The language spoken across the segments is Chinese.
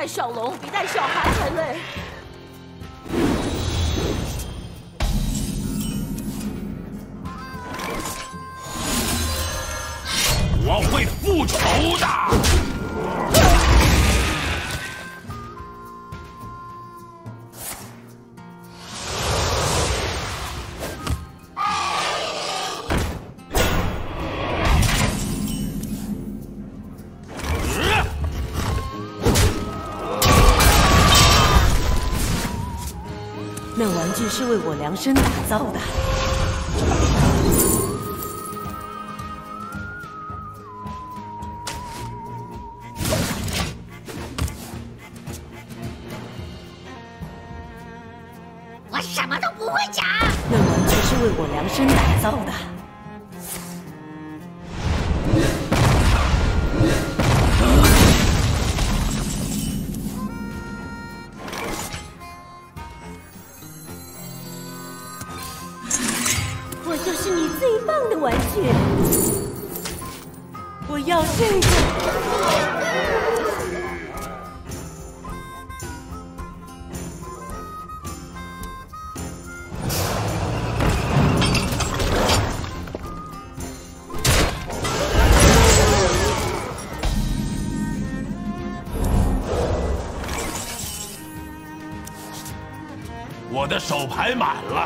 带小龙比带小孩还累。 我会复仇的。 那玩具是为我量身打造的。 我什么都不会讲。 那玩具是为我量身打造的。 我就是你最棒的玩具，我要这个。 我的手牌满了。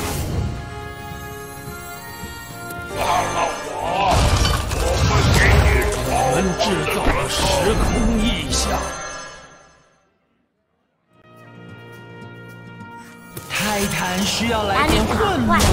我们制造了时空异象，泰坦需要来点混乱。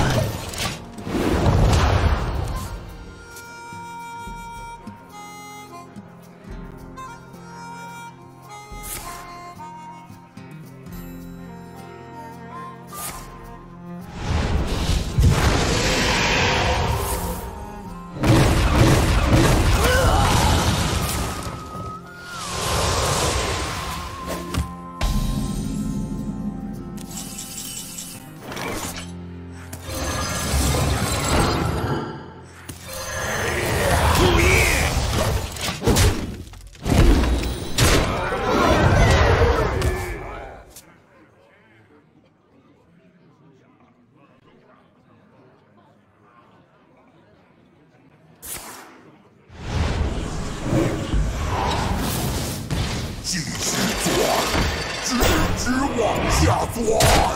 继续钻，直往下钻。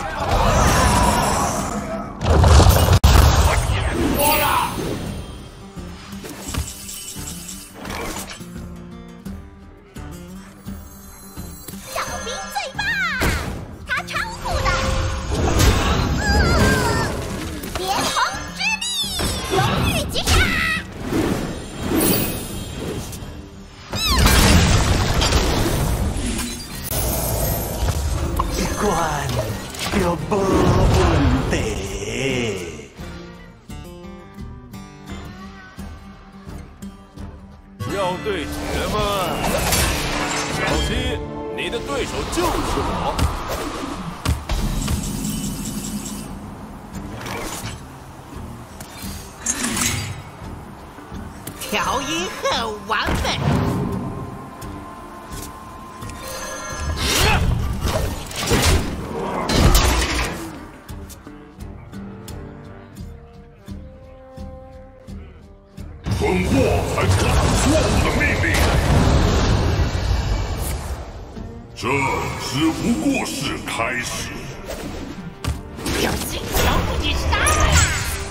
我解脱了。 小兵最棒，他超酷的。连同之力，荣誉击杀。 关有波问题。 要对决吗？小心，你的对手就是我。 调音很完美。 蠢货才做出错误的命令，这只不过是开始。 有最小不止杀了啦！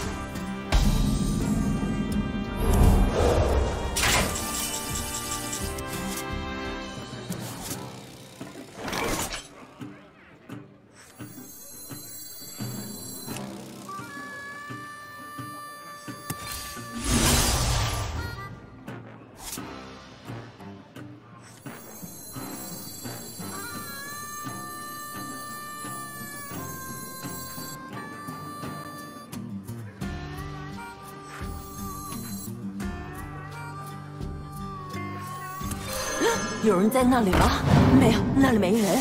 有人在那里吗？没有，那里没人。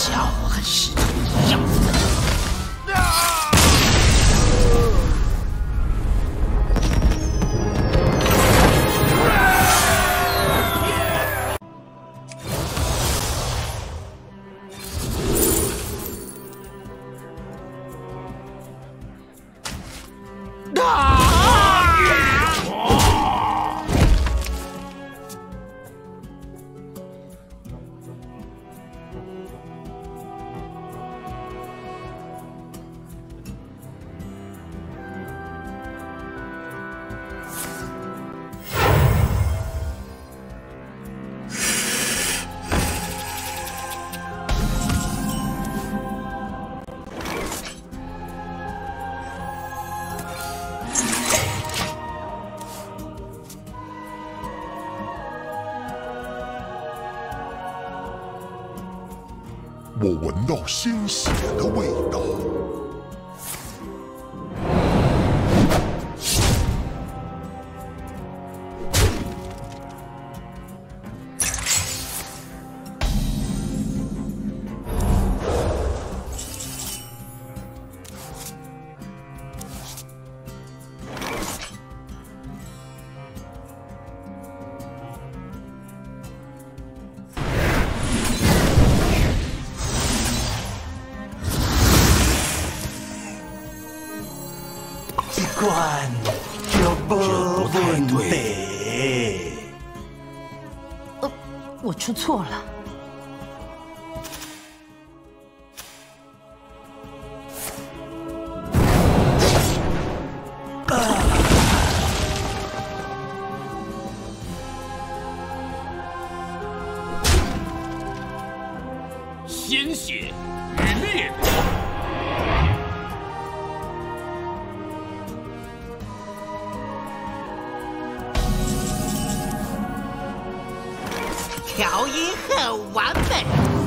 笑话和石头一样。 我闻到鲜血的味道。 管就不太对。 我出错了。 鲜血与烈火。 调音很完美。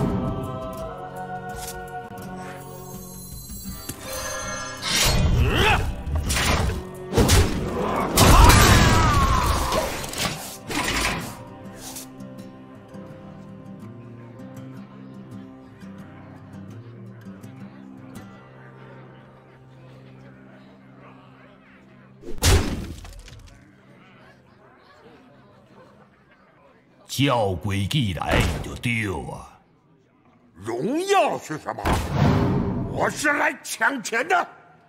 照规矩来就对啊。 荣耀是什么？我是来抢钱的。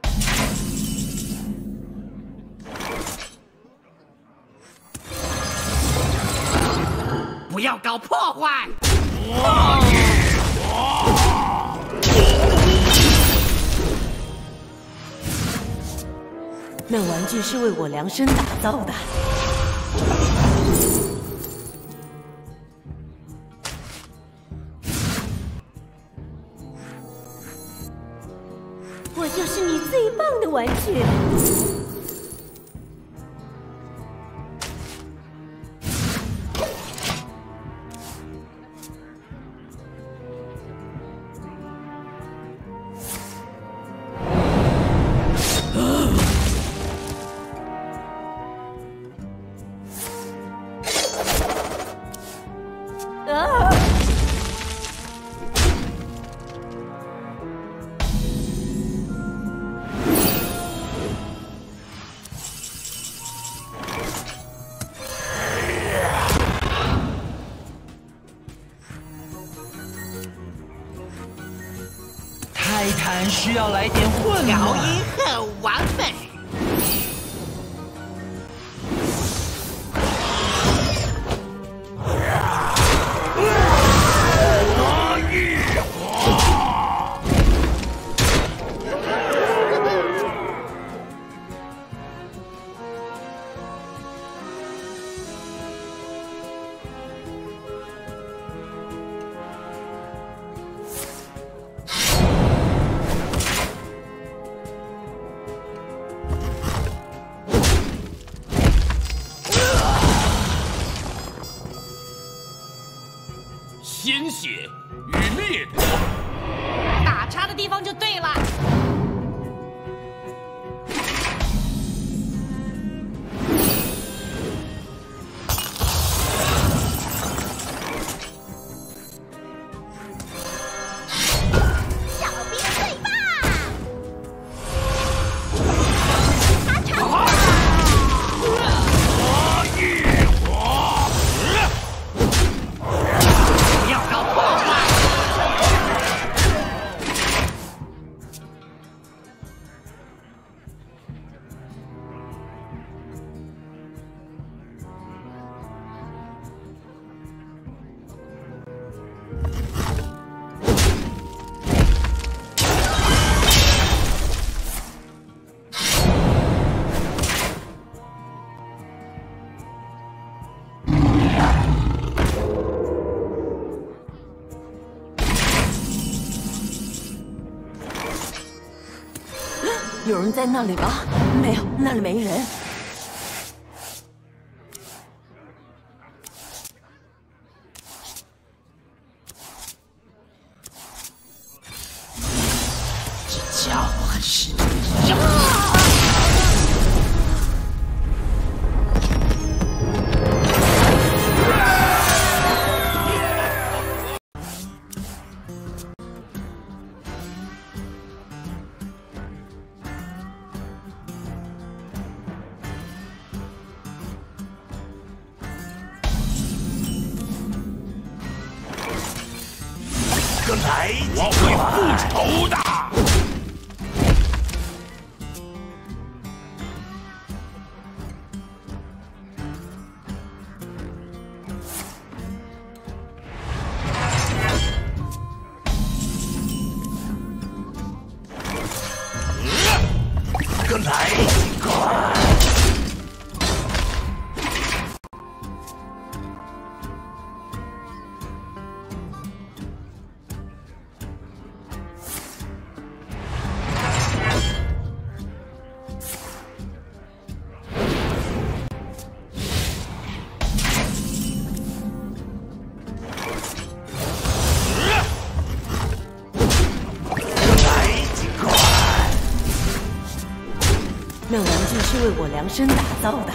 不要搞破坏！ 那玩具是为我量身打造的。 我就是你最棒的玩具。 泰坦需要来点混调乱。 音很完美。 鲜血与烈火， 打叉的地方就对了。 有人在那里吗？没有，那里没人。 这家伙还是我会复仇的。跟来一块。 那玩具是为我量身打造的。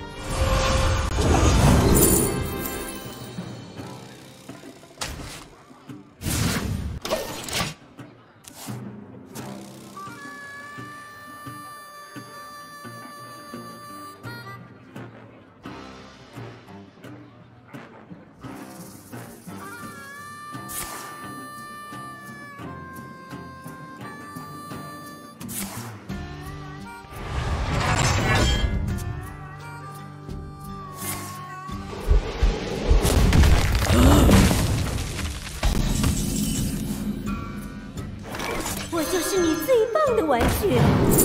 我就是你最棒的玩具。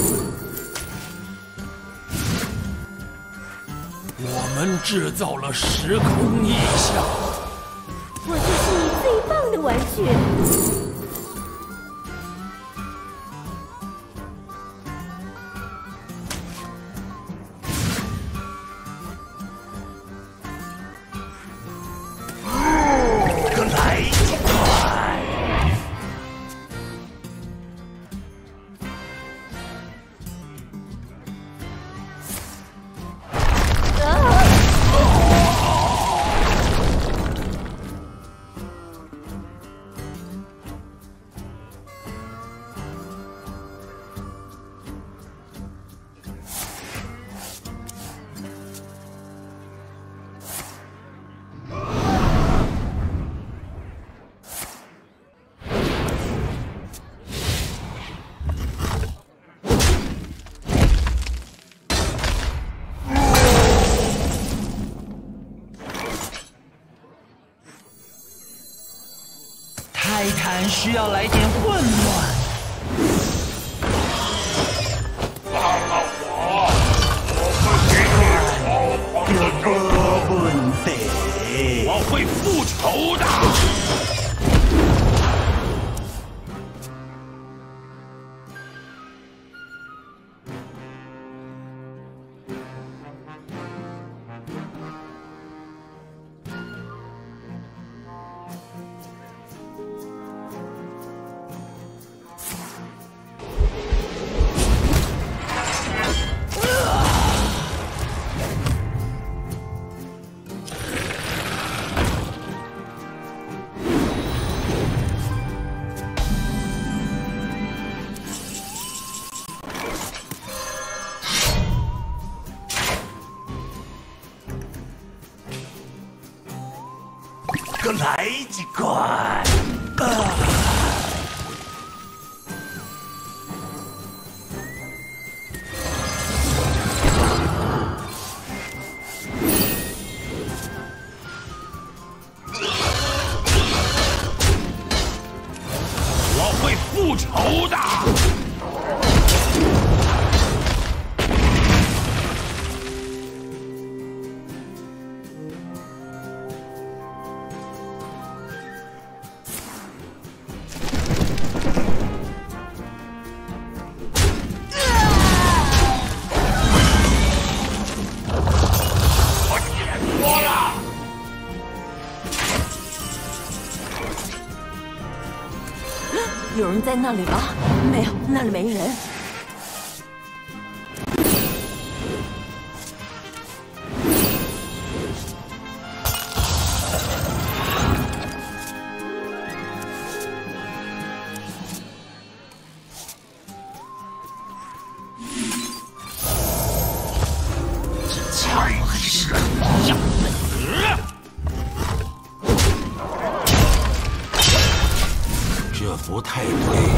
我们制造了时空异象。 我就是你最棒的玩具。 跟来一块。 泰坦需要来点混乱。 放了我，我会给你好好的笨得， 我会复仇的。跟来一块。我会复仇的。 有人在那里吗？没有，那里没人。 这不太对。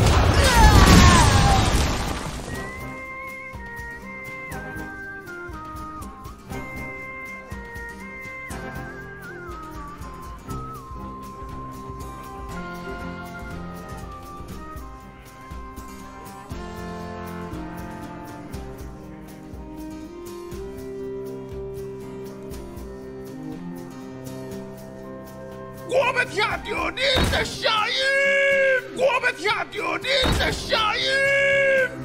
我们听到您的声音，我们听到您的声音。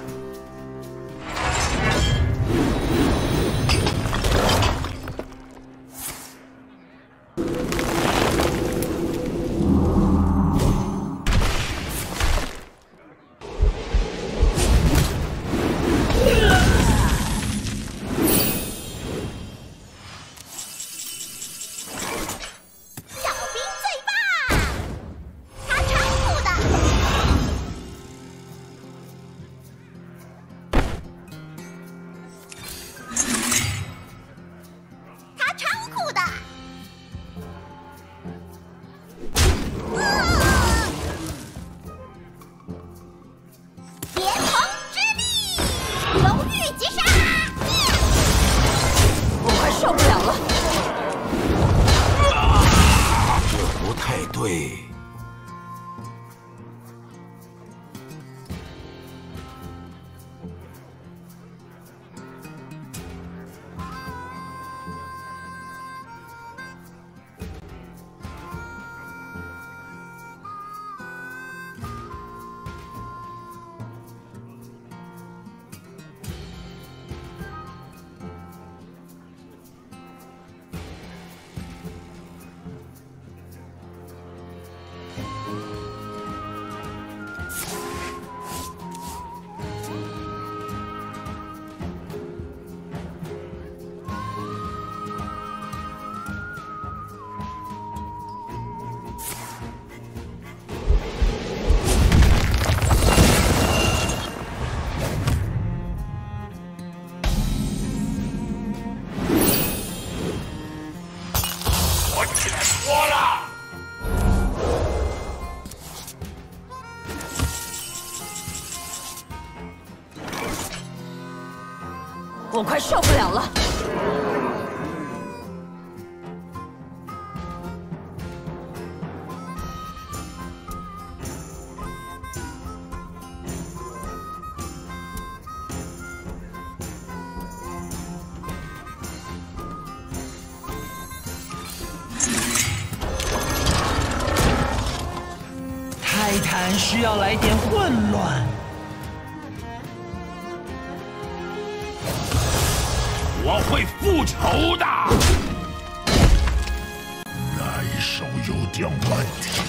对， 我快受不了了！ 泰坦需要来点混乱。 我会复仇的。那一手有点问题。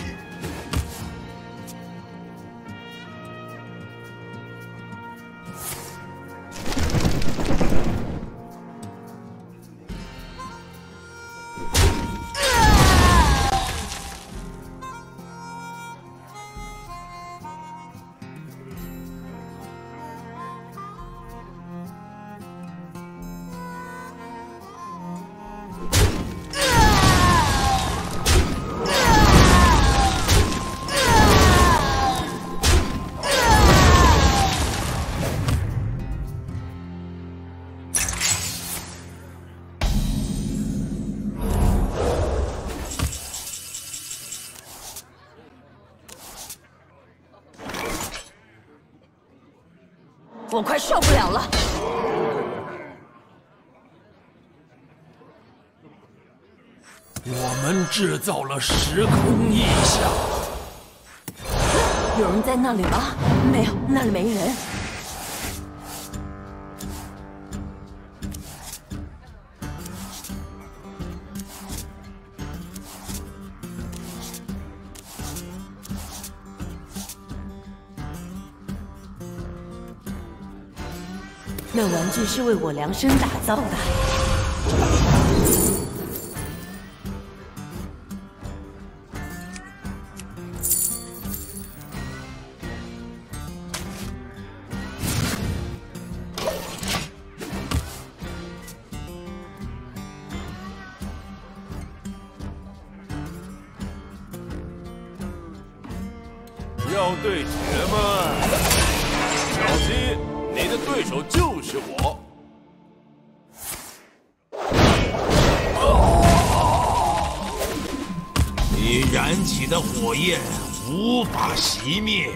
我快受不了了！ 我们制造了时空异象。 有人在那里吗？没有，那里没人。 那玩具是为我量身打造的。 要对决吗？小心，你的对手就是我。 你燃起的火焰无法熄灭。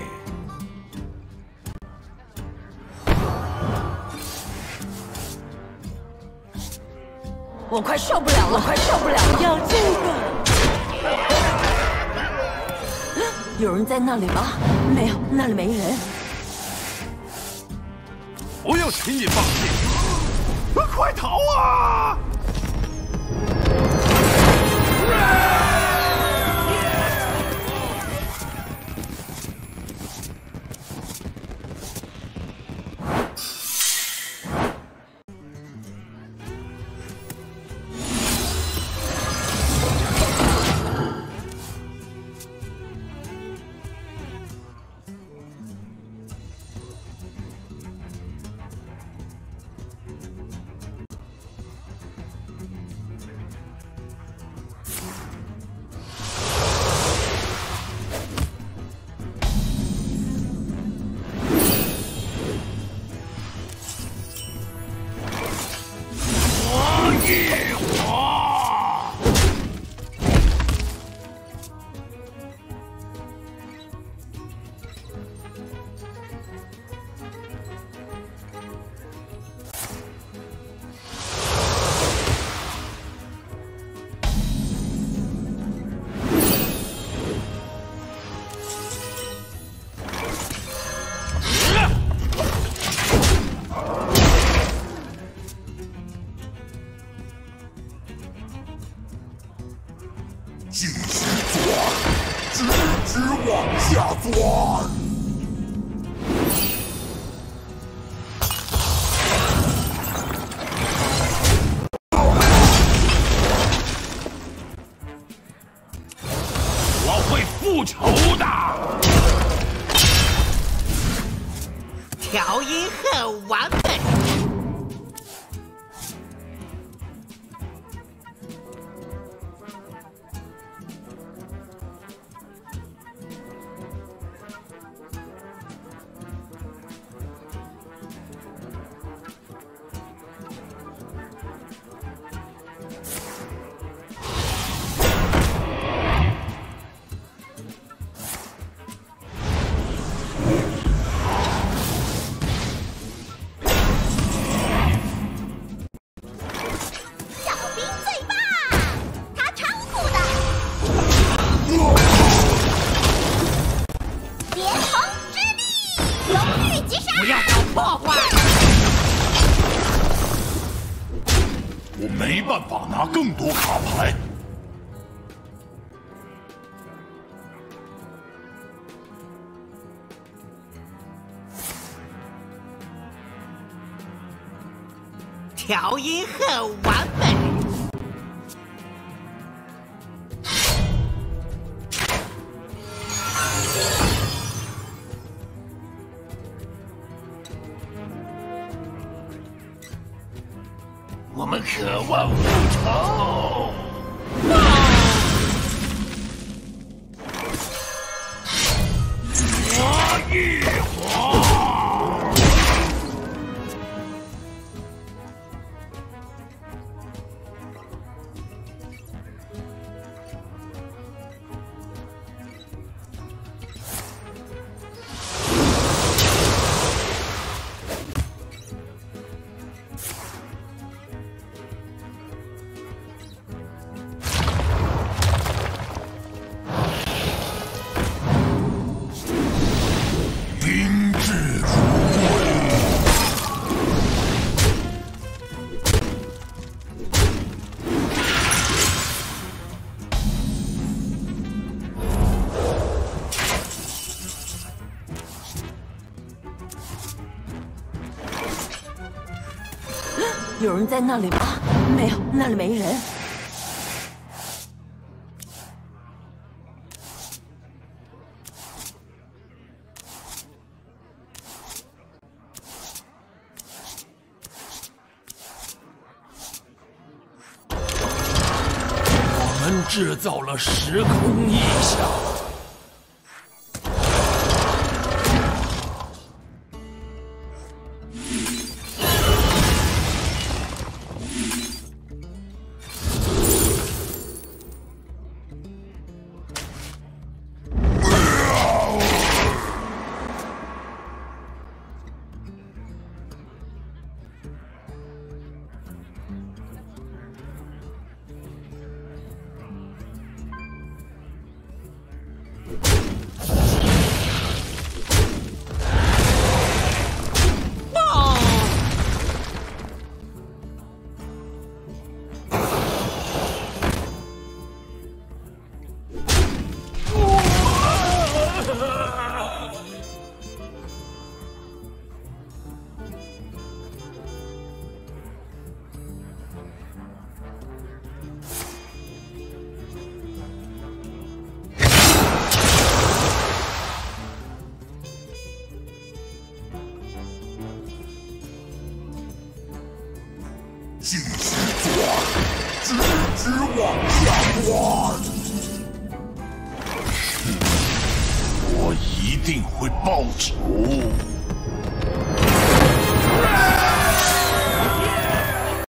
我快受不了了，快受不了了！要这个。有人在那里吗？没有，那里没人。 不要轻易放弃！快逃啊！ 继续钻，直往下钻。 我会复仇的。 调音很完美。 不要搞破坏！ 我没办法拿更多卡牌。 调音很完美。 我们渴望复仇。我欲火。 冰有人在那里吗？没有，那里没人。 我们制造了时空异象。 继续钻，直往下钻。我一定会报仇。